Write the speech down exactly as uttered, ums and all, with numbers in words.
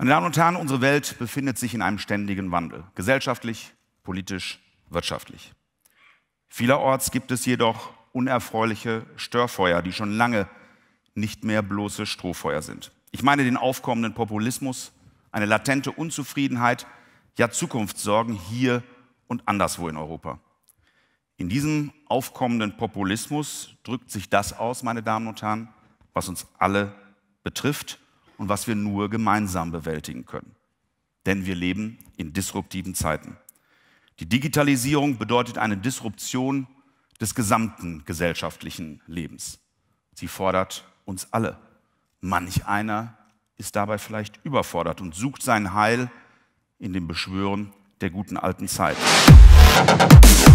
Meine Damen und Herren, unsere Welt befindet sich in einem ständigen Wandel, gesellschaftlich, politisch, wirtschaftlich. Vielerorts gibt es jedoch unerfreuliche Störfeuer, die schon lange nicht mehr bloße Strohfeuer sind. Ich meine den aufkommenden Populismus, eine latente Unzufriedenheit, ja Zukunftssorgen hier und anderswo in Europa. In diesem aufkommenden Populismus drückt sich das aus, meine Damen und Herren, was uns alle betrifft und was wir nur gemeinsam bewältigen können. Denn wir leben in disruptiven Zeiten. Die Digitalisierung bedeutet eine Disruption des gesamten gesellschaftlichen Lebens. Sie fordert uns alle. Manch einer ist dabei vielleicht überfordert und sucht sein Heil in dem Beschwören der guten alten Zeit.